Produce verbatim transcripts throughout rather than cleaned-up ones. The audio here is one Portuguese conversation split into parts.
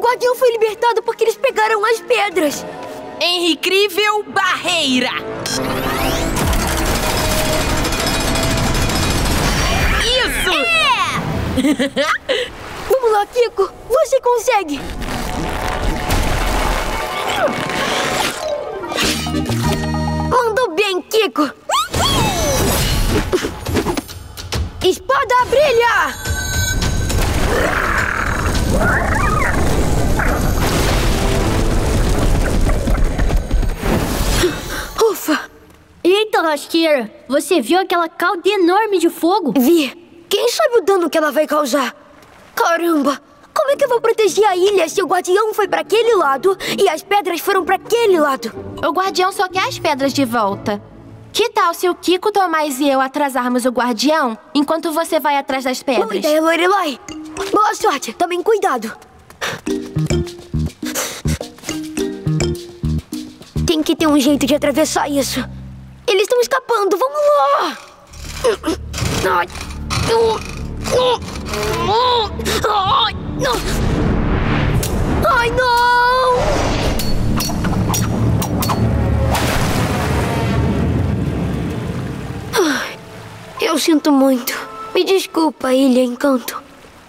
guardião foi libertado porque eles pegaram as pedras. Incrível barreira! Isso! É! Vamos lá, Kiko! Você consegue! Mandou bem, Kiko! Espada brilha! Ufa! Eita, lasqueira! Você viu aquela cauda enorme de fogo? Vi! Quem sabe o dano que ela vai causar? Caramba! Como é que eu vou proteger a ilha se o guardião foi pra aquele lado e as pedras foram pra aquele lado? O guardião só quer as pedras de volta. Que tal se o Kiko, Tomás e eu atrasarmos o guardião enquanto você vai atrás das pedras? Boa ideia, Lorelai! Boa sorte! Tomem cuidado! Tem que ter um jeito de atravessar isso. Eles estão escapando! Vamos lá! Ai, Ai, não! Ai, eu sinto muito. Me desculpa, Ilha Encanto.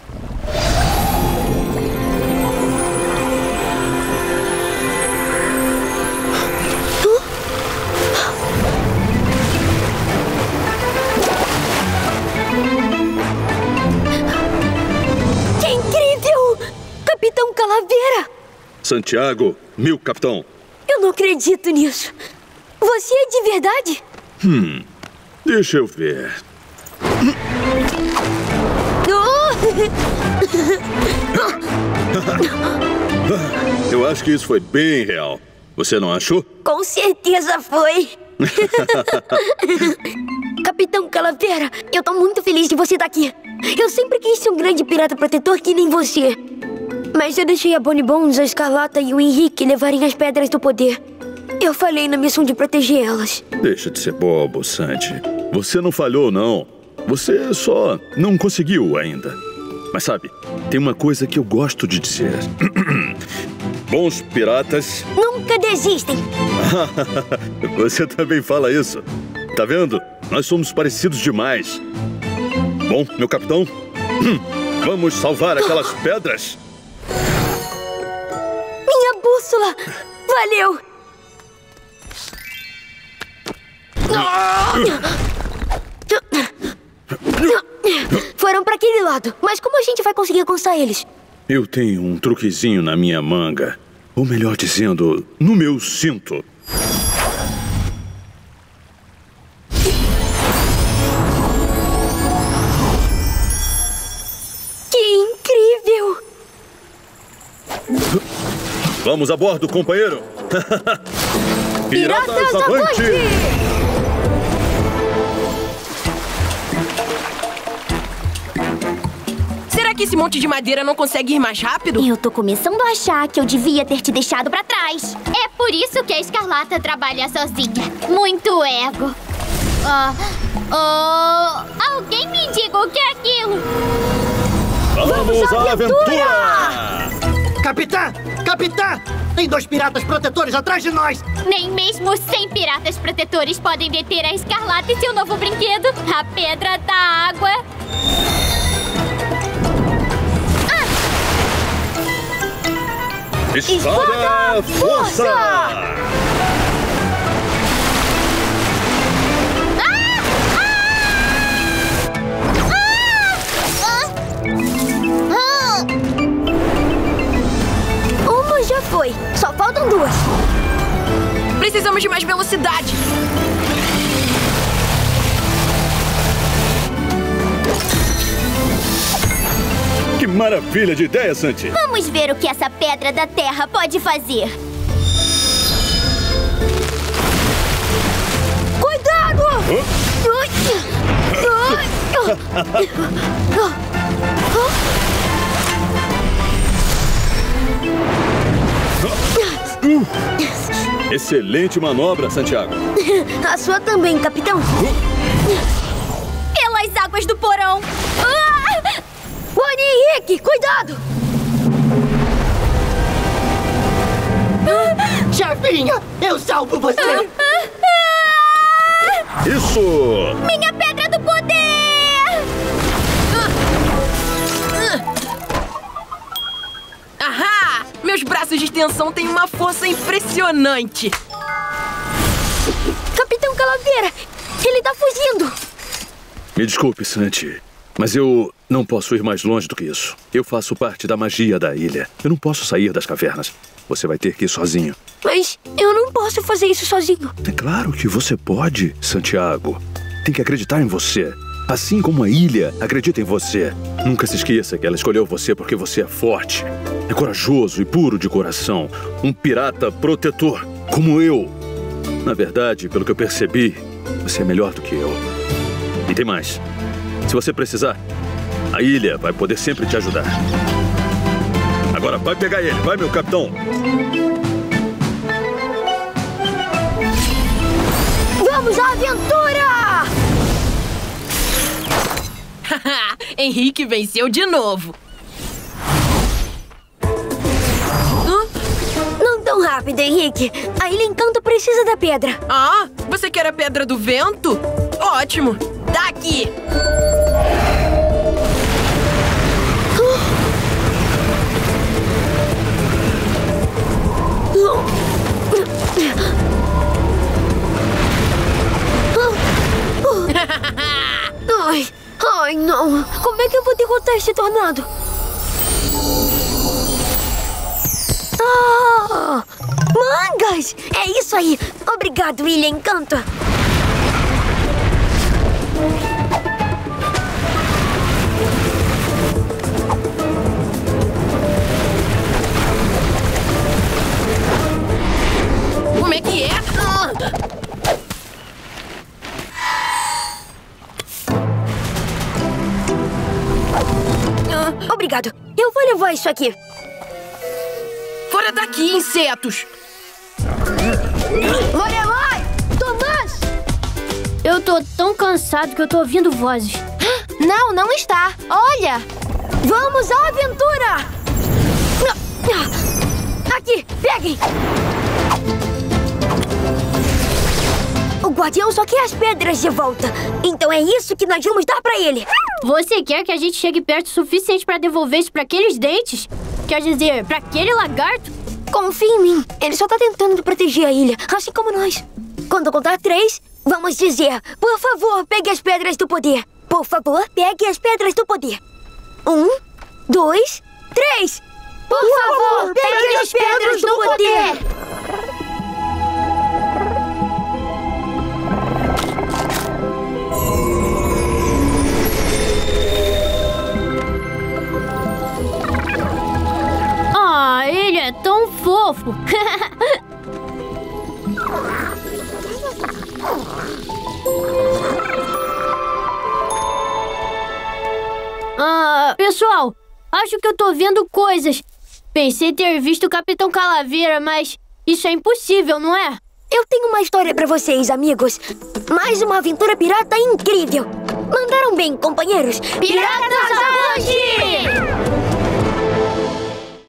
Que incrível! Capitão Calaveira! Santiago, meu capitão. Eu não acredito nisso. Você é de verdade? Hum, deixa eu ver. Eu acho que isso foi bem real. Você não achou? Com certeza foi. Capitão Calaveira, eu tô muito feliz de você estar aqui. Eu sempre quis ser um grande pirata protetor que nem você. Mas eu deixei a Bonnie Bones, a Escarlata e o Henrique levarem as pedras do poder. Eu falhei na missão de proteger elas. Deixa de ser bobo, Santi. Você não falhou, não. Você só não conseguiu ainda. Mas sabe, tem uma coisa que eu gosto de dizer. Bons piratas nunca desistem. Você também fala isso. Tá vendo? Nós somos parecidos demais. Bom, meu capitão, vamos salvar aquelas pedras? Minha bússola! Valeu! Foram pra aquele lado. Mas como a gente vai conseguir alcançar eles? Eu tenho um truquezinho na minha manga. Ou melhor dizendo, no meu cinto. Que incrível! Vamos a bordo, companheiro! Piratas, Piratas avante! avante! Será que esse monte de madeira não consegue ir mais rápido? Eu tô começando a achar que eu devia ter te deixado pra trás. É por isso que a Escarlata trabalha sozinha. Muito ego. Ah, oh, alguém me diga o que é aquilo? Vamos à aventura! Capitã! Capitã! Tem dois piratas protetores atrás de nós! Nem mesmo cem piratas protetores podem deter a Escarlata e seu novo brinquedo, a Pedra da Água. Espada, força! Ah! Ah! Ah! Ah! Uma já foi. Só faltam duas. Precisamos de mais velocidade. Que maravilha de ideia, Santi! Vamos ver o que essa pedra da terra pode fazer. Cuidado! Excelente manobra, Santiago. A sua também, capitão. Pelas águas do porão. Bonnie e Henrique, cuidado! sozinha! Eu salvo você! Isso! Minha pedra do poder! Ahá! Meus braços de extensão têm uma força impressionante. Capitão Calaveira! Ele tá fugindo! Me desculpe, Santi, mas eu não posso ir mais longe do que isso. Eu faço parte da magia da ilha. Eu não posso sair das cavernas. Você vai ter que ir sozinho. Mas eu não posso fazer isso sozinho. É claro que você pode, Santiago. Tem que acreditar em você. Assim como a ilha acredita em você. Nunca se esqueça que ela escolheu você porque você é forte. É corajoso e puro de coração. Um pirata protetor, como eu. Na verdade, pelo que eu percebi, você é melhor do que eu. E tem mais. Se você precisar, a ilha vai poder sempre te ajudar. Agora vai pegar ele, vai, meu capitão. Vamos à aventura! Henrique venceu de novo. Não tão rápido, Henrique. A Ilha Encanto precisa da pedra. Ah, você quer a pedra do vento? Ótimo. Tá aqui. Ai, ai, não. Como é que eu vou derrotar esse tornado? Ah! Mangas! É isso aí! Obrigado, Ilha Encanto! Como é que é? Ah! Obrigado. Eu vou levar isso aqui. Fora daqui, insetos! Lorelai! Tomás! Eu tô tão cansado que eu tô ouvindo vozes. Não, não está. Olha! Vamos à aventura! Aqui, peguem! O guardião só quer as pedras de volta. Então é isso que nós vamos dar pra ele. Você quer que a gente chegue perto o suficiente pra devolver isso pra aqueles dentes? Quer dizer, pra aquele lagarto? Confia em mim. Ele só tá tentando proteger a ilha, assim como nós. Quando eu contar três, vamos dizer: por favor, pegue as pedras do poder. Por favor, pegue as pedras do poder. Um, dois, três. Por, por favor, favor, pegue, pegue as pedras, pedras do, do poder. poder. Ah, ele é tão fofo. Ah, pessoal, acho que eu tô vendo coisas. Pensei ter visto o Capitão Calaveira, mas isso é impossível, não é? Eu tenho uma história pra vocês, amigos. Mais uma aventura pirata incrível. Mandaram bem, companheiros. Piratas avante!